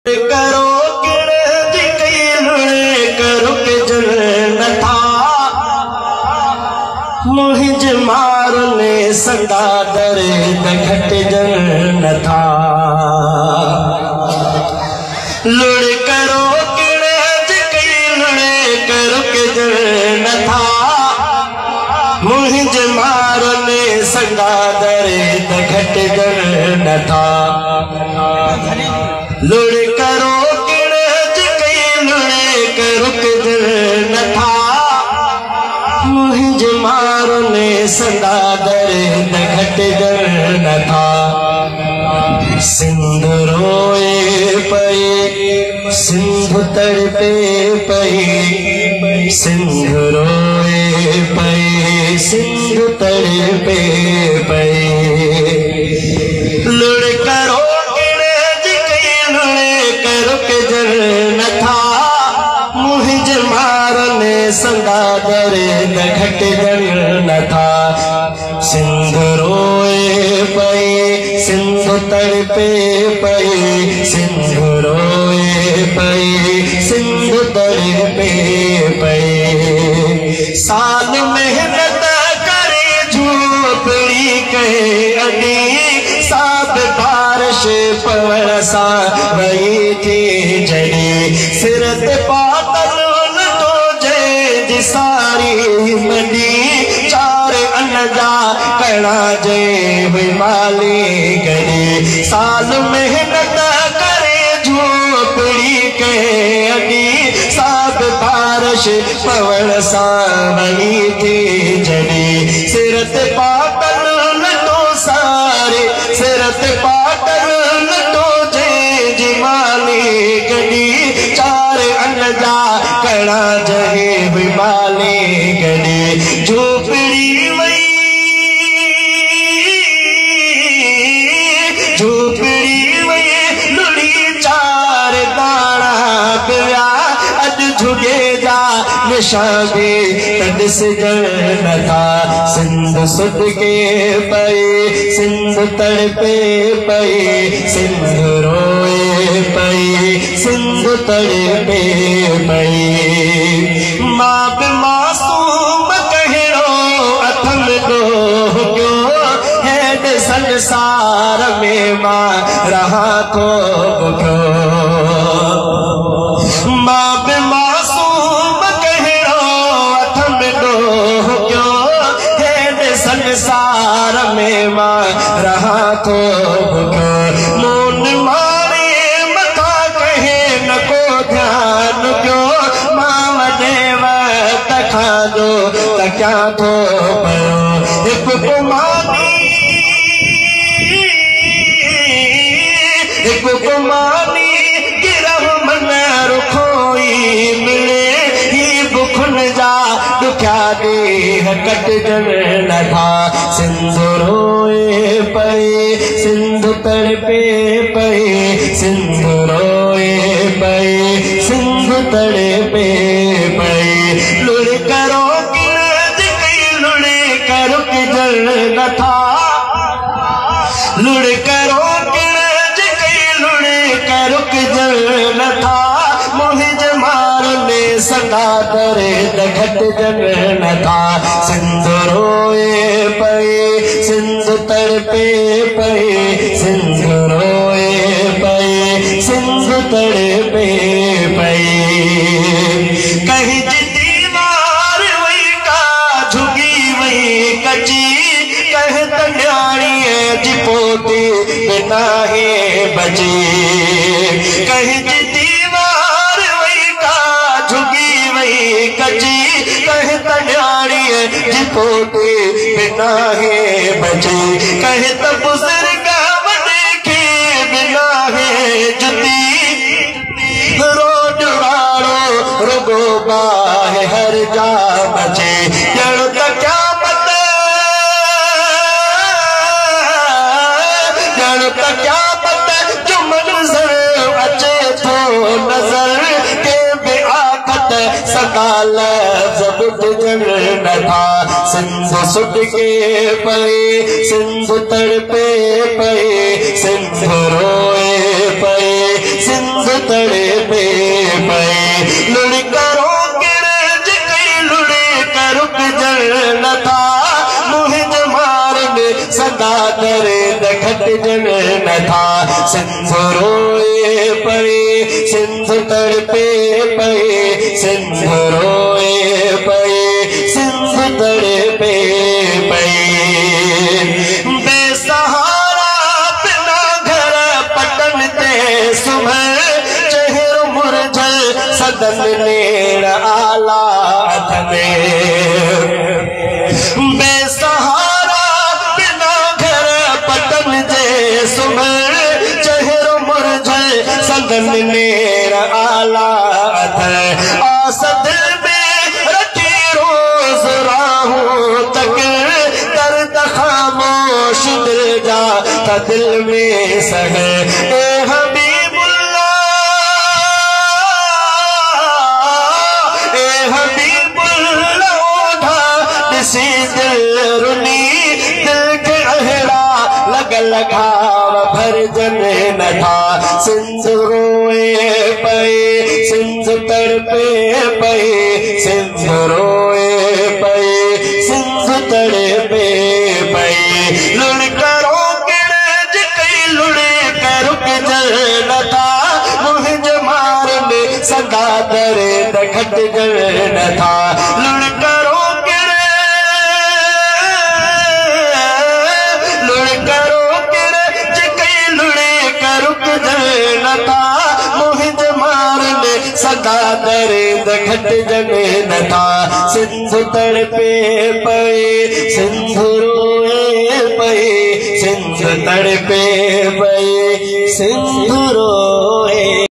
करो करो के जल न था मुहिज मारने संदा दर्द घट जल न था लुड़ करो करो के जल न था मुहिज मारने संदा दर्द घट जल न था लुड़ करो रुक दिल न था मुहिंज मारने संदा दर्द घट दिल न था सिंध रोए पई सिंध तड़पे पई सिंध रोए पई सिंध तड़पे पई लुड़ करो रुक दिल न था मुहिंज मारने संदा दर्द घट जल न था सिंध रोए पई सिंध तड़पे पई सिंध रोए पई सिंध तड़पे पई साल मेहनत करे झोपड़ी के अडी साब बारिश पवन सा वही थी जड़ी सिरत पातल सारी मंडी चार अनजा कड़ा जय माली गरी साल मेहनत करे झोपड़ी के अडी साब बारिश पवन सावनी थी जड़ी सिरत पाटल लटो सारे सिरत पाटल लटो जय माली गरी चार अनजा कड़ा जय माली गड़ी झोपड़ी वही लुड़ी चार दाना पिया अज झुगे जा निशाबे तद से जल न था सिंध सुध के पई सिंध तड़पे पई सिंध रोए पई सिंध तड़पे पई माप मासूम कहड़ो अथम दो क्यों हेड संसार में मां रहा तो क्यों माप मासूम कहड़ो अथम दो क्यों हेड संसार में मां रहा तो क्यों मोन मारे मथा कहे न को ध्यान क्यों खा दो क्या तो एक कुमानी गिरह मन रुखोई मिले ही बुखन जा दुख्या दे कट जल न था सिंध रोए पई सिंध तड़पे पई सिंध रोए पई सिंध तड़पे पई लुड़ करो लुड़ करो कि जल न था लुड़ करो लुड़ करो कि जल न था मुहिंज मारने संदा दर्द घट जल न था सिंध रोए पई सिंध तड़पे पई सिंध रोए पई सिंध तड़पे पई कहीं दीवार वही का झुकी वही कची कह तन्याणी जिपोती बिना है बची कहीं दीवार वही का झुकी वही कची कह तन्याणी जिपोती बिना है बची कह तब बुजुर्ग देखे बिना है जुती रोड वालों रुगो बाहे हर जा बचे जड़ तक क्या पता जड़ तक क्या पता जो मंजर अचे तो नजर के बेआकत सकाल जब जल न था सिंध सुध के पई सिंध तड़पे पई सिंध रोए पई सिंध तड़े पे पए लुड़ करो गिरज कई लुड़े करुक जन था मुहिंज मारने सदा दरे दखट जन न था सिंध रोए पए सिंध तड़पे पए सिंध रोए पए सिंध तड़पे पए बेसहारा बिना घर पटन ते सुबह चेहरो मुरझल सदन नेड़ आला में बेसहारा बिना घर पटन ते सुबह चेहरो मुरझल सदन नेड़ आला आसद में रखी रोज राहों तक दर्द खामोश दिल जा दिल में सह ए हबीबुल्लाह उठा किसी दिल रुनी दिल के अहरा लगाव भर जन न था सिंध रोए पए सिंध तड़पे पए सिंध रोए पए सिंध तड़पे पए लुड़ करो गिरज कई लुड़े करुक जल न था मुहिंज मारने सदा दरे दखट जल न था लुड़ करो मुहिंज मारने सदा दरे दखट जने न था सिंध तड़पे पए सिंध रोए पए सिंध तड़पे पए सिंध रोए